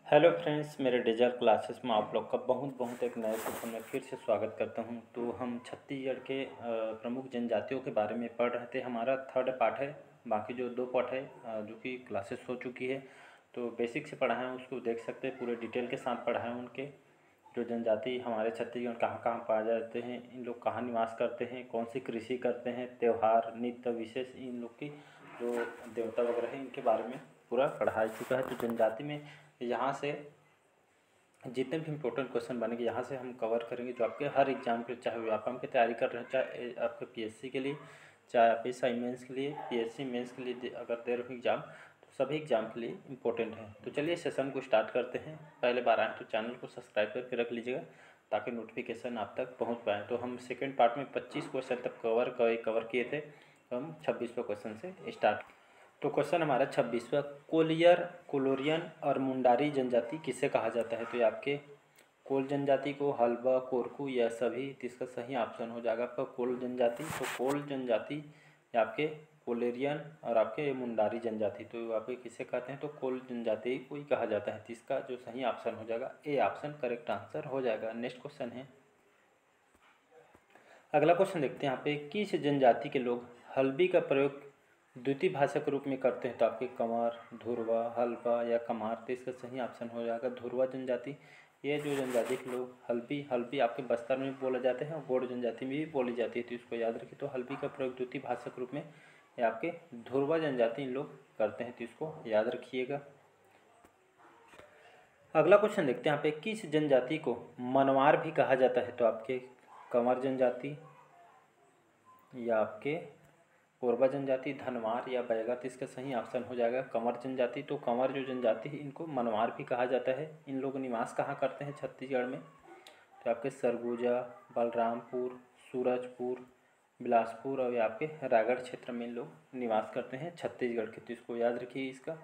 Hello friends, मेरे digital classes में आप लोग का बहुत बहुत एक नए सेशन में फिर से स्वागत करता हूं। तो हम छत्तीसगढ़ के प्रमुख जनजातियों के बारे में पढ़ रहे थे। हमारा थर्ड पार्ट है, बाकी जो दो पार्ट है जो कि क्लासेस हो चुकी है। तो बेसिक से पढ़ा है, उसको देख सकते हैं, पूरे डिटेल के साथ पढ़ा है। उनके जो जनजाति हमारे छत्तीसगढ़ कहाँ कहाँ पाए जाते हैं, इन लोग कहाँ निवास करते हैं, कौन सी कृषि करते हैं, त्यौहार, नृत्य विशेष, इन लोग की जो देवता वगैरह है, इनके बारे में पूरा पढ़ा चुका है। तो जनजाति में यहाँ से जितने भी इम्पोर्टेंट क्वेश्चन बनेंगे यहाँ से हम कवर करेंगे, जो आपके हर एग्जाम के, चाहे व्यापम की तैयारी कर रहे हैं, चाहे आपके पीएससी के लिए, चाहे आप एसआई मेंस के लिए, पीएससी मेंस के लिए अगर दे रहे हो एग्ज़ाम, तो सभी एग्जाम के लिए इम्पोर्टेंट है। तो चलिए सेशन को स्टार्ट करते हैं। पहले बार आए तो चैनल को सब्सक्राइब करके रख लीजिएगा ताकि नोटिफिकेशन आप तक पहुँच पाए। तो हम सेकेंड पार्ट में 25 क्वेश्चन तक कवर किए थे, तो हम 26वें क्वेश्चन से स्टार्ट। तो क्वेश्चन हमारा 26वां, कोलियर, कोलोरियन और मुंडारी जनजाति किसे कहा जाता है? तो ये आपके कोल जनजाति को, हल्बा, कोरकू या सभी, तो इसका सही ऑप्शन हो जाएगा आपका कोल जनजाति। तो कोल जनजाति या आपके कोलेरियन और आपके मुंडारी जनजाति, तो आपके किसे कहते हैं? तो कोल जनजाति को ही कहा जाता है। तो इसका जो सही ऑप्शन हो जाएगा ए ऑप्शन करेक्ट आंसर हो जाएगा। नेक्स्ट क्वेश्चन है, अगला क्वेश्चन देखते हैं यहाँ पे, किस जनजाति के लोग हल्बी का प्रयोग द्वितीय भाषा के रूप में करते हैं? तो आपके कंवर, धुरवा, हल्बा या कमार, तो इसका सही ऑप्शन हो जाएगा धुरवा जनजाति। ये जो जनजाति के लोग हल्बी आपके बस्तर में भी बोला जाते हैं और गोंड जनजाति में भी बोली जाती है, तो इसको याद रखिए। तो हल्बी का प्रयोग द्वितीय भाषा के रूप में ये आपके धुरवा जनजाति इन लोग करते हैं, तो इसको याद रखिएगा। अगला क्वेश्चन देखते हैं यहाँ पे, किस जनजाति को मनवार भी कहा जाता है? तो आपके कंवर जनजाति या आपके कोरबा जनजाति, धनवार या बैगा, तो इसका सही ऑप्शन हो जाएगा कंवर जनजाति। तो कंवर जो जनजाति है इनको मनवार भी कहा जाता है। इन लोग निवास कहाँ करते हैं छत्तीसगढ़ में? तो आपके सरगुजा, बलरामपुर, सूरजपुर, बिलासपुर और आपके रायगढ़ क्षेत्र में इन लोग निवास करते हैं छत्तीसगढ़ के। तो इसको याद रखिए, इसका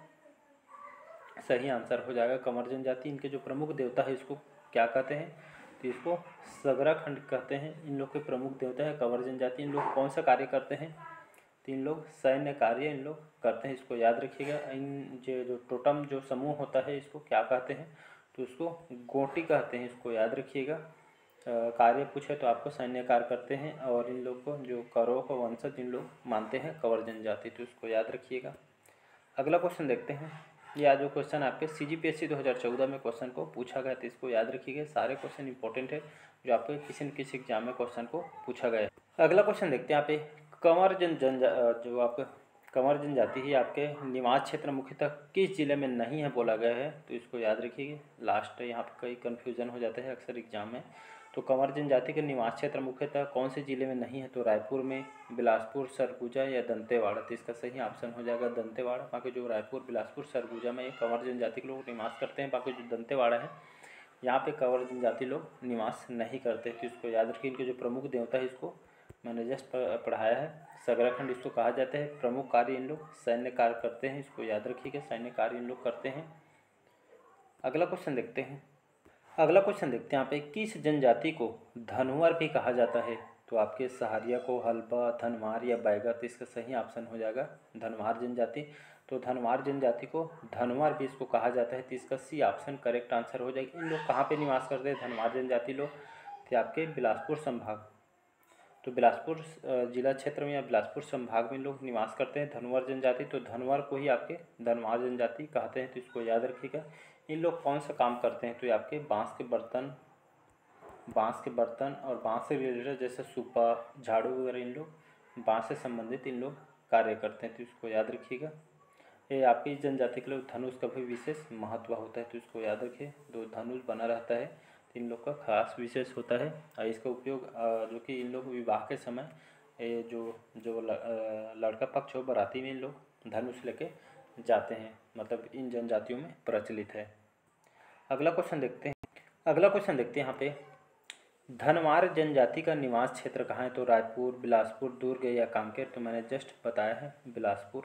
सही आंसर हो जाएगा कंवर जनजाति। इनके जो प्रमुख देवता है इसको क्या कहते हैं? तो इसको सगरा खंड कहते हैं। इन लोग के प्रमुख देवता है कंवर जनजाति। इन लोग कौन सा कार्य करते हैं? तो इन लोग सैन्य कार्य इन लोग करते हैं, इसको याद रखिएगा। इन जो टोटम जो समूह होता है इसको क्या कहते हैं? तो इसको गोटी कहते हैं, इसको याद रखिएगा। कार्य पूछे तो आपको सैन्य कार्य करते हैं, और इन लोग को जो कौरव का वंशज इन लोग मानते हैं कंवर जनजाति, तो इसको याद रखिएगा। अगला क्वेश्चन देखते हैं। यह जो क्वेश्चन आपके CGPSC 2014 में क्वेश्चन को पूछा गया, तो इसको याद रखिएगा। सारे क्वेश्चन इंपॉर्टेंट है जो आपके किसी न किसी एग्जाम में क्वेश्चन को पूछा गया है। अगला क्वेश्चन देखते हैं यहाँ पे, कंवर जो आपका कंवर जनजाति है आपके निवास क्षेत्र मुख्यतः किस जिले में नहीं है बोला गया है? तो इसको याद रखिए। लास्ट यहाँ पे कई कन्फ्यूजन हो जाता है अक्सर एग्जाम में। तो कंवर जनजाति के निवास क्षेत्र मुख्यतः कौन से जिले में नहीं है? तो रायपुर में, बिलासपुर, सरगुजा या दंतेवाड़ा, तो इसका सही ऑप्शन हो जाएगा दंतेवाड़ा। बाकी जो रायपुर, बिलासपुर, सरगुजा में कंवर जनजाति के लोग निवास करते हैं। बाकी जो दंतेवाड़ा है यहाँ पे कंवर जनजाति लोग निवास नहीं करते, तो इसको याद रखिए। इनके जो प्रमुख देवता है इसको मैंने जस्ट पढ़ाया है, सगराखंड इसको कहा जाता है। प्रमुख कार्य इन लोग सैन्य कार्य करते हैं, इसको याद रखिएगा, सैन्य कार्य इन लोग करते हैं। अगला क्वेश्चन देखते हैं। अगला क्वेश्चन देखते हैं यहाँ पे, किस जनजाति को धनुवर भी कहा जाता है? तो आपके सहारिया को हल्बा, धनवार या बैगा, तो इसका सही ऑप्शन हो जाएगा धनवार जनजाति। तो धनवार जनजाति को धनवार भी इसको कहा जाता है, तो इसका सी ऑप्शन करेक्ट आंसर हो जाएगा। इन लोग कहाँ पे निवास करते हैं धनवार जनजाति लोग? तो आपके बिलासपुर संभाग, तो बिलासपुर जिला क्षेत्र में या बिलासपुर संभाग में लोग निवास करते हैं धनवार जनजाति। तो धनवार को ही आपके धनवार जनजाति कहते हैं, तो इसको याद रखिएगा। इन लोग कौन सा काम करते हैं? तो ये आपके बांस के बर्तन और बांस से रिलेटेड जैसे सूपा, झाड़ू वगैरह, इन लोग बांस से संबंधित इन लोग कार्य करते हैं, तो इसको याद रखिएगा। ये आपकी जनजाति के लोग धनुष का भी विशेष महत्व होता है, तो इसको याद रखिए। दो धनुष बना रहता है, तो इन लोग का खास विशेष होता है। और इसका उपयोग जो कि इन लोग विवाह के समय जो लड़का पक्ष हो, बाराती में इन लोग धनुष लेके जाते हैं, मतलब इन जनजातियों में प्रचलित है। अगला क्वेश्चन देखते हैं यहाँ पे, धनवार जनजाति का निवास क्षेत्र कहाँ है? तो रायपुर, बिलासपुर, दुर्ग या कांकेर, तो मैंने जस्ट बताया है बिलासपुर।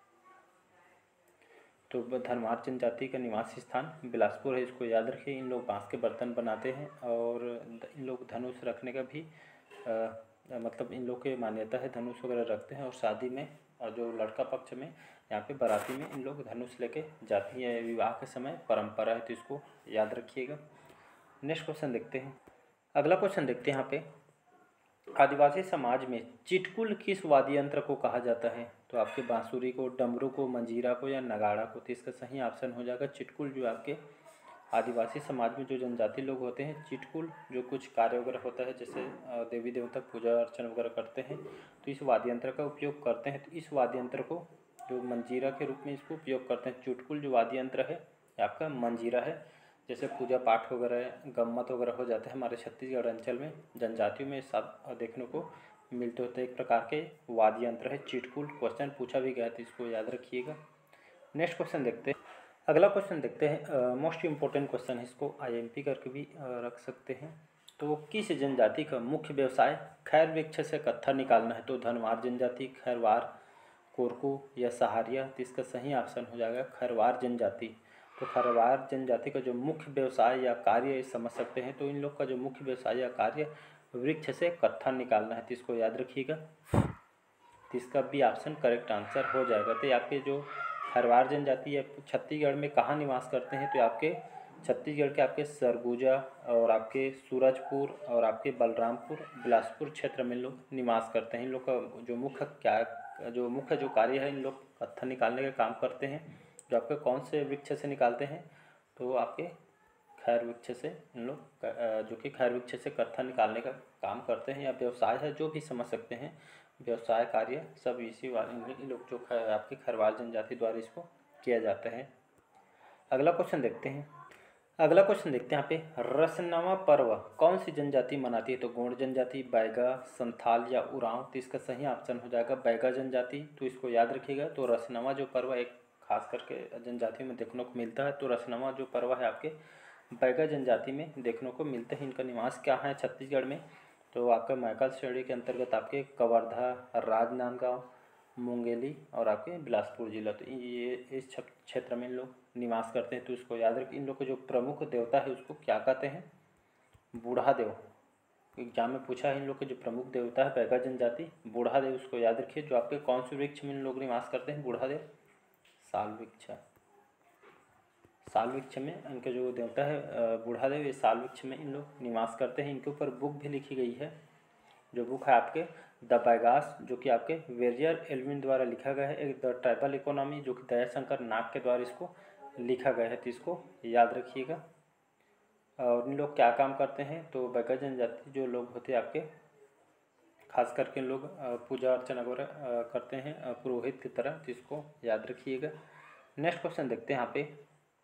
तो धनवार जनजाति का निवास स्थान बिलासपुर है, इसको याद रखिए। इन लोग बांस के बर्तन बनाते हैं और इन लोग धनुष रखने का भी मतलब इन लोग की मान्यता है, धनुष वगैरह रखते हैं और शादी में और जो लड़का पक्ष में यहाँ पे बाराती में इन लोग धनुष लेके जाती है, विवाह के समय परंपरा है, तो इसको याद रखिएगा। नेक्स्ट क्वेश्चन देखते हैं। अगला क्वेश्चन देखते हैं यहाँ पे, आदिवासी समाज में चिटकुल किस वाद्य यंत्र को कहा जाता है? तो आपके बांसुरी को, डमरू को, मंजीरा को या नगाड़ा को? तो इसका सही ऑप्शन हो जाएगा चिटकुल। जो आपके आदिवासी समाज में जो जनजाति लोग होते हैं, चिटकुल जो कुछ कार्य वगैरह होता है, जैसे देवी देवता पूजा अर्चना वगैरह करते हैं, तो इस वाद्य यंत्र का उपयोग करते हैं। तो इस वाद्य यंत्र को जो मंजीरा के रूप में इसको उपयोग करते हैं। चुटकुल जो वाद्य यंत्र है आपका मंजीरा है। जैसे पूजा पाठ वगैरह, गम्मत वगैरह हो जाते हैं हमारे छत्तीसगढ़ अंचल में, जनजातियों में सब देखने को मिलते होते हैं। एक प्रकार के वाद्य यंत्र है चिटकुल। क्वेश्चन पूछा भी गया, तो इसको याद रखिएगा। नेक्स्ट क्वेश्चन देखते हैं। अगला क्वेश्चन देखते हैं, मोस्ट इम्पोर्टेंट क्वेश्चन है, इसको IMP करके भी रख सकते हैं। तो किस जनजाति का मुख्य व्यवसाय खैर वृक्ष से कत्था निकालना है? तो धनवार जनजाति, खैरवार, कोरकू या सहारिया? तो इसका सही ऑप्शन हो जाएगा खैरवार जनजाति। तो खैरवार जनजाति का जो मुख्य व्यवसाय या कार्य समझ सकते हैं, तो इन लोग का जो मुख्य व्यवसाय या कार्य वृक्ष से कत्था निकालना है, तो इसको याद रखिएगा। तो इसका भी ऑप्शन करेक्ट आंसर हो जाएगा। तो आपके जो खैरवार जनजाति है छत्तीसगढ़ में कहाँ निवास करते हैं? तो आपके छत्तीसगढ़ के आपके सरगुजा और आपके सूरजपुर और आपके बलरामपुर, बिलासपुर क्षेत्र में लोग निवास करते हैं। इन लोग का जो मुख्य कार्य है, इन लोग कत्था निकालने का काम करते हैं। जो आपके कौन से वृक्ष से निकालते हैं? तो आपके खैर वृक्ष से इन लोग जो कि खैर वृक्ष से कत्था निकालने का काम करते हैं, या व्यवसाय है, जो भी समझ सकते हैं, व्यवसाय कार्य सब इसी वाले लोग जो आपकी खैरवार जनजाति द्वारा इसको किया जाता है। अगला क्वेश्चन देखते हैं। यहाँ पे रसनवा पर्व कौन सी जनजाति मनाती है? तो गोंड जनजाति, बैगा, संथाल या उरांव? तो इसका सही ऑप्शन हो जाएगा बैगा जनजाति। तो इसको याद रखिएगा। तो रसनवा जो पर्व एक खास करके जनजातियों में देखने को मिलता है, तो रसनवा जो पर्व है आपके बैगा जनजाति में देखने को मिलते हैं। इनका निवास क्या है छत्तीसगढ़ में? तो आपका मैकल श्रेणी के अंतर्गत आपके कवर्धा, राजनांदगांव, मुंगेली और आपके बिलासपुर जिला, तो ये इस क्षेत्र में इन लोग निवास करते हैं। तो इसको याद रखिए। इन लोग का जो प्रमुख देवता है उसको क्या कहते हैं? बूढ़ा देव। एग्जाम में पूछा है इन लोग के जो प्रमुख देवता है बैगा जनजाति, बूढ़ा देव, उसको याद रखिए। जो आपके कौन से वृक्ष में इन लोग निवास करते हैं? बूढ़ा देव साल वृक्ष में इनके जो देवता है बूढ़ा देव, ये साल वृक्ष में इन लोग निवास करते हैं। इनके ऊपर बुक भी लिखी गई है। जो बुक है आपके द बैगास, जो कि आपके वेरियर एल्विन द्वारा लिखा गया है। एक द ट्राइबल इकोनॉमी, जो कि दयाशंकर नाग के द्वारा इसको लिखा गया है। तो इसको याद रखिएगा। और इन लोग क्या काम करते हैं? तो बैगा जनजाति जो लोग होते हैं आपके, खास करके लोग पूजा अर्चना वगैरह करते हैं पुरोहित की तरह। तो इसको याद रखिएगा। नेक्स्ट क्वेश्चन देखते हैं। यहाँ पे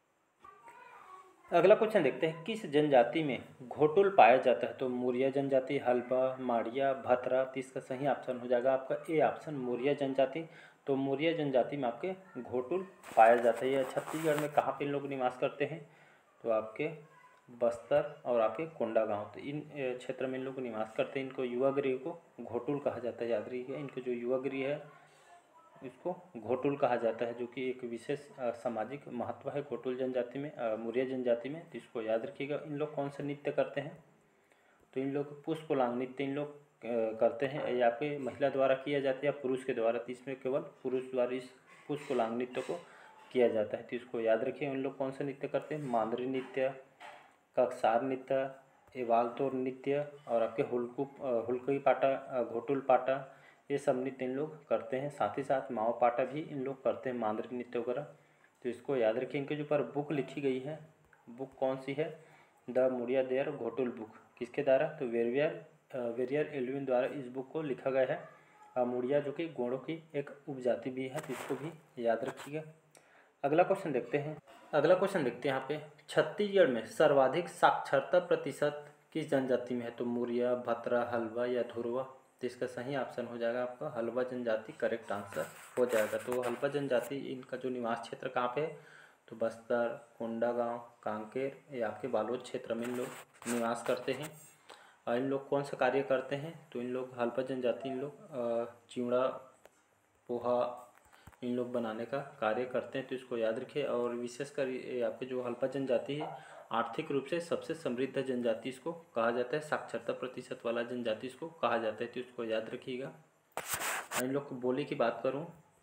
अगला क्वेश्चन देखते हैं, किस जनजाति में घोटुल पाया जाता है? तो मौर्य जनजाति, हल्बा, माड़िया, भतरा? तो इसका सही ऑप्शन हो जाएगा आपका ए ऑप्शन, मौर्य जनजाति। तो मौर्य जनजाति में आपके घोटुल पाया जाता है। यह छत्तीसगढ़ में कहाँ पे इन लोग निवास करते हैं? तो आपके बस्तर और आपके कोंडागांव, तो इन क्षेत्र में इन लोग निवास करते हैं। इनको युवा गृह को घोटुल कहा जाता है, याद रखिएगा। इनके जो युवा गृह है इसको घोटुल कहा जाता है, जो कि एक विशेष सामाजिक महत्व है घोटुल जनजाति में, मौर्य जनजाति में। तो इसको याद रखिएगा। इन लोग कौन सा नृत्य करते हैं? तो इन लोग पुष्पलांग नृत्य इन लोग करते हैं, या पे महिला द्वारा किया जाता है या पुरुष के द्वारा। तो इसमें केवल पुरुष द्वारा इस पुष्पलांग नृत्य को किया जाता है। तो इसको याद रखिए। उन लोग कौन सा नृत्य करते हैं? मांदरी नृत्य, कक्सार नृत्य, एवालतोर नृत्य और आपके हुल्की पाटा, घोटुल पाटा, ये सब नृत्य इन लोग करते हैं। साथ ही साथ माओ पाटा भी इन लोग करते हैं, मांदरी नृत्य वगैरह। तो इसको याद रखिए। इनके जो ऊपर बुक लिखी गई है, बुक कौन सी है? The Muria their Ghotul book. किसके द्वारा? तो वेरियर एल्विन द्वारा इस बुक को लिखा गया है। मुड़िया जो कि गोंडों की एक उपजाति भी है, तो इसको भी याद रखिएगा। अगला क्वेश्चन देखते हैं। यहाँ पे छत्तीसगढ़ में सर्वाधिक साक्षरता प्रतिशत किस जनजाति में है? तो मौर्य, भतरा, हल्बा या धुरवा? तो इसका सही ऑप्शन हो जाएगा आपका हल्बा जनजाति, करेक्ट आंसर हो जाएगा। तो हल्बा जनजाति इनका जो निवास क्षेत्र कहाँ पे है? तो बस्तर, कोंडागांव, कांकेर या आपके बालोद क्षेत्र में इन लोग निवास करते हैं। इन लोग कौन सा कार्य करते हैं? तो इन लोग हल्बा जनजाति इन लोग चिवड़ा, पोहा इन लोग बनाने का कार्य करते हैं। तो इसको याद रखिए। और विशेषकर आपके जो हल्बा जनजाति है आर्थिक रूप से सबसे समृद्ध जनजाति इसको कहा जाता है, साक्षरता प्रतिशत वाला जनजाति इसको कहा जाता है। तो इसको याद रखिएगा। इन लोग की बोली की बात करूं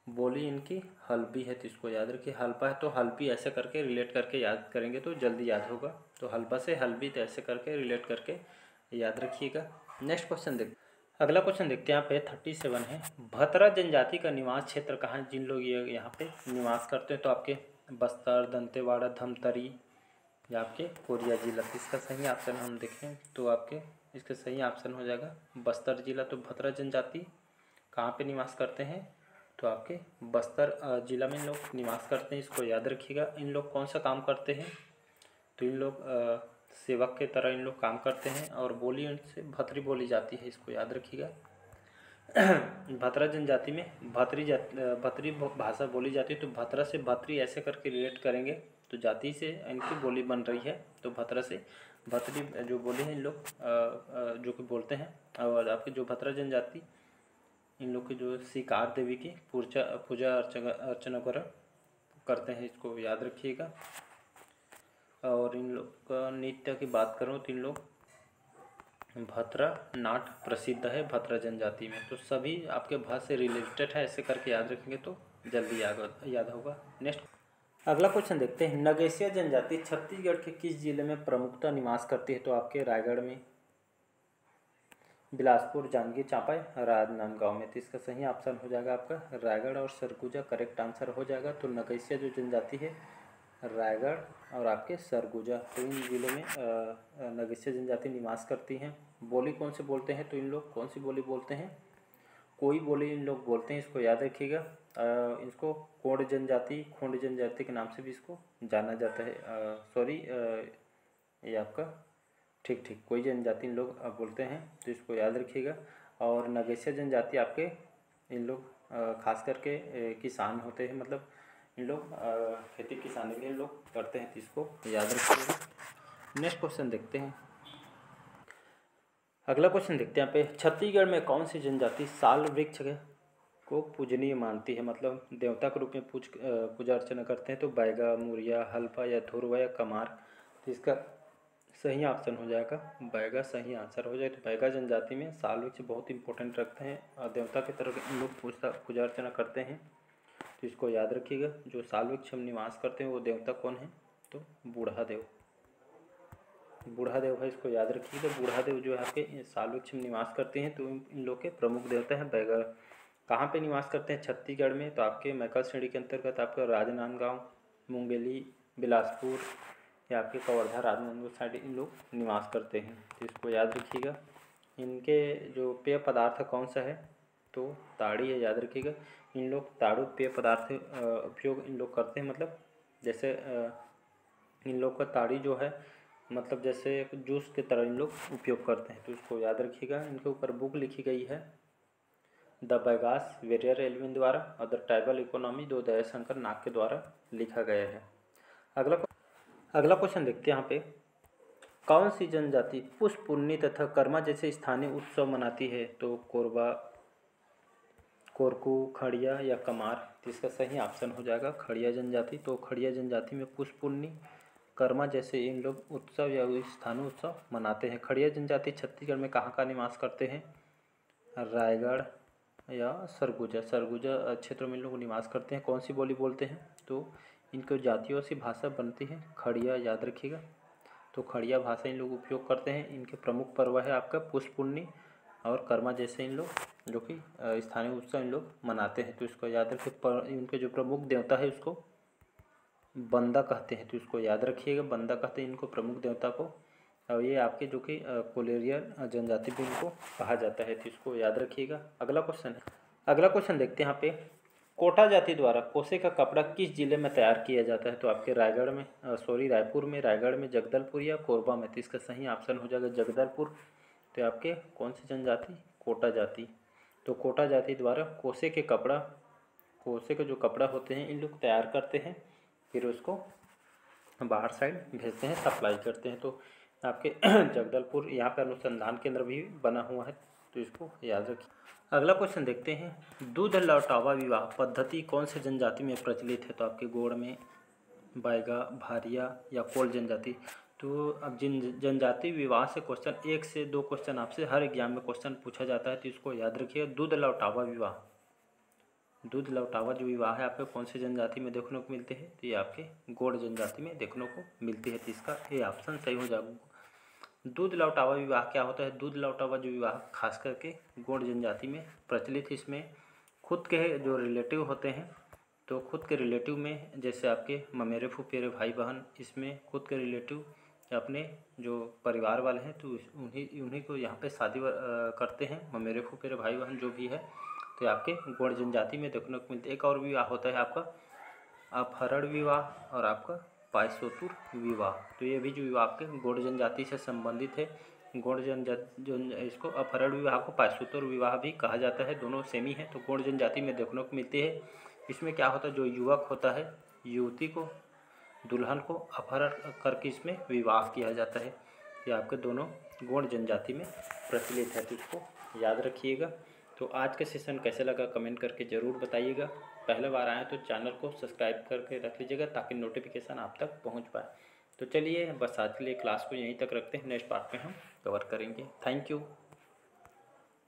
बोली इनकी हल्बी है, तो इसको याद रखिए। हल्बा है तो हल्बी ऐसे करके रिलेट करके याद करेंगे तो जल्दी याद होगा। तो हल्बा से हल्बी तो ऐसे करके रिलेट करके याद रखिएगा। नेक्स्ट क्वेश्चन देख, अगला क्वेश्चन देखते हैं। यहाँ पे 37 है। भतरा जनजाति का निवास क्षेत्र कहाँ है? जिन लोग ये यहाँ पे निवास करते हैं तो आपके बस्तर, दंतेवाड़ा, धमतरी या आपके कोरिया जिला। इसका सही ऑप्शन हम देखें तो आपके इसका सही ऑप्शन हो जाएगा बस्तर जिला। तो भतरा जनजाति कहाँ पे निवास करते हैं? तो आपके बस्तर जिला में इन लोग निवास करते हैं, इसको याद रखिएगा। इन लोग कौन सा काम करते हैं? तो इन लोग सेवक के तरह इन लोग काम करते हैं और बोली उनसे भतरी बोली जाती है, इसको याद रखिएगा। भतरा जनजाति में भतरी भाषा बोली जाती है। तो भतरा से भतरी ऐसे करके रिलेट करेंगे तो जाति से इनकी बोली बन रही है। तो भतरा से भतरी जो बोली है इन लोग जो कि बोलते हैं। और आपके जो भतरा जनजाति इन लोग की जो शिकार देवी की पूजा अर्चना करते हैं, इसको याद रखिएगा। और इन लोग का नृत्य की बात करूँ तो इन लोग भतरा नाट प्रसिद्ध है भतरा जनजाति में। तो सभी आपके भाषा से रिलेटेड है, ऐसे करके याद रखेंगे तो जल्दी याद होगा। नेक्स्ट अगला क्वेश्चन देखते हैं। नगेशिया जनजाति छत्तीसगढ़ के किस जिले में प्रमुखता निवास करती है? तो आपके रायगढ़ में, बिलासपुर, जांजगीर चांपा, राजनांदगांव में। तो इसका सही ऑप्शन हो जाएगा आपका रायगढ़ और सरगुजा करेक्ट आंसर हो जाएगा। तो नगेशिया जो जनजाति है रायगढ़ और आपके सरगुजा, तो इन जिलों में नगेशिया जनजाति निवास करती हैं। बोली कौन से बोलते हैं? तो इन लोग कौन सी बोली बोलते हैं? कोई बोली इन लोग बोलते हैं, इसको याद रखिएगा। इसको खोंड जनजाति के नाम से भी इसको जाना जाता है। ये आपका ठीक कोई जनजाति इन लोग बोलते हैं, तो इसको याद रखिएगा। और नगेशिया जनजाति आपके इन लोग खास करके किसान होते हैं, मतलब इन लोग खेती किसानी भी इन लोग करते हैं, तो इसको याद रखिएगा। नेक्स्ट क्वेश्चन देखते हैं। अगला क्वेश्चन देखते हैं यहाँ पे। छत्तीसगढ़ में कौन सी जनजाति साल वृक्ष को पूजनीय मानती है, मतलब देवता के रूप में पूजा अर्चना करते हैं? तो बैगा, मुरिया, हल्बा या धुरवा या कमार। तो इसका सही ऑप्शन हो जाएगा बैगा, सही आंसर हो जाए। तो बैगा जनजाति में साल वृक्ष बहुत इंपॉर्टेंट रखते हैं और देवता की तरह इन लोग पूजा अर्चना करते हैं, तो इसको याद रखिएगा। जो साल वृक्ष में निवास करते हैं वो देवता कौन है? तो बूढ़ादेव है, इसको याद रखिएगा। बूढ़ादेव जो है आपके साल वृक्ष में निवास करते हैं, तो इन लोग के प्रमुख देवता हैं बैगा। कहाँ पे निवास करते हैं? छत्तीसगढ़ में। तो आपके मैकल श्रेणी के अंतर्गत आपका राजनांदगांव, मुंगेली, बिलासपुर या आपके कवर्धा, राजनांदगांव साइड इन लोग निवास करते हैं, तो इसको याद रखिएगा। इनके जो पेय पदार्थ कौन सा है? तो ताड़ी है, याद रखिएगा। इन लोग ताड़ू पेय पदार्थ उपयोग इन लोग करते हैं, मतलब जैसे इन लोग का ताड़ी जो है मतलब जैसे जूस की तरह इन लोग उपयोग करते हैं, तो इसको याद रखिएगा। इनके ऊपर बुक लिखी गई है द बैगास वेरियर एल्विन द्वारा और द ट्राइबल इकोनॉमी, दो दयाशंकर नाग के द्वारा लिखा गया है। अगला क्वेश्चन देखते हैं यहाँ पे। कौन सी जनजाति पुष्प पुन्नी तथा कर्मा जैसे स्थानीय उत्सव मनाती है? तो कोरबा, कोरकू, खड़िया या कमार। तो इसका सही ऑप्शन हो जाएगा खड़िया जनजाति। तो खड़िया जनजाति में पुष्प पुन्नी, कर्मा जैसे इन लोग उत्सव या स्थानीय उत्सव मनाते हैं। खड़िया जनजाति छत्तीसगढ़ में कहाँ निवास करते हैं? रायगढ़ या सरगुजा क्षेत्र में लोग निवास करते हैं। कौन सी बोली बोलते हैं? तो इनको जातियों से भाषा बनती है खड़िया, याद रखिएगा। तो खड़िया भाषा इन लोग उपयोग करते हैं। इनके प्रमुख पर्व है आपका पुष्प पुन्नी और कर्मा जैसे इन लोग जो कि स्थानीय उत्सव इन लोग मनाते हैं, तो इसको याद रखिए। इनके जो प्रमुख देवता है उसको बंदा कहते हैं, तो इसको याद रखिएगा। बंदा कहते हैं इनको प्रमुख देवता को। और ये आपके जो कि कोलेरिया जनजाति भी इनको कहा जाता है, तो इसको याद रखिएगा। अगला क्वेश्चन देखते हैं यहाँ पे। कोटा जाति द्वारा कोसे का कपड़ा किस जिले में तैयार किया जाता है? तो आपके रायपुर में, रायगढ़ में, जगदलपुर या कोरबा में। तो इसका सही ऑप्शन हो जाएगा जगदलपुर। तो आपके कौन सी जनजाति? कोटा जाति। तो कोटा जाति द्वारा कोसे के जो कपड़ा होते हैं इन लोग तैयार करते हैं, फिर उसको बाहर साइड भेजते हैं, सप्लाई करते हैं। तो आपके जगदलपुर यहाँ पर अनुसंधान केंद्र भी बना हुआ है, तो इसको याद रखिए। अगला क्वेश्चन देखते हैं। दूध लौटावा विवाह पद्धति कौन से जनजाति में प्रचलित है? तो आपके गोड़ में, बैगा, भारिया या कोल जनजाति। तो अब जिन जनजाति विवाह से क्वेश्चन 1 से 2 क्वेश्चन आपसे हर एग्जाम में क्वेश्चन पूछा जाता है, तो इसको याद रखिए। दूध लौटावा विवाह दूध लौटावा जो विवाह है आपके कौन से जनजाति में देखने को मिलते हैं, तो ये आपके गोंड जनजाति में देखने को मिलती है। तो इसका ये ऑप्शन सही हो जाएगा। दूध लौटावा विवाह क्या होता है? दूध लौटावा जो विवाह खास करके गोंड जनजाति में प्रचलित है। इसमें खुद के जो रिलेटिव होते हैं, तो खुद के रिलेटिव में जैसे आपके ममेरे फुफेरे भाई बहन, इसमें खुद के रिलेटिव अपने जो परिवार वाले हैं तो उन्हीं को यहाँ पे शादी करते हैं, ममेरे फुफेरे भाई बहन जो भी है, तो ये आपके गोंड जनजाति में देखने को मिलते हैं। एक और विवाह होता है आपका अपहरण विवाह और आपका पायसोतुर विवाह। तो ये भी जो विवाह आपके गोंड जनजाति से संबंधित है। गोंड जो इसको अपहरण विवाह को पायसोतुर विवाह भी कहा जाता है, दोनों सेम ही है। तो गोंड जनजाति में देखने को मिलती है। इसमें क्या होता है, जो युवक होता है युवती को, दुल्हन को अपहरण करके इसमें विवाह किया जाता है। ये आपके दोनों गोंड जनजाति में प्रचलित है, तो इसको याद रखिएगा। तो आज का सेशन कैसे लगा कमेंट करके ज़रूर बताइएगा। पहले बार आए तो चैनल को सब्सक्राइब करके रख लीजिएगा ताकि नोटिफिकेशन आप तक पहुंच पाए। तो चलिए बस आज के लिए क्लास को यहीं तक रखते हैं, नेक्स्ट पार्ट में हम कवर करेंगे। Thank you.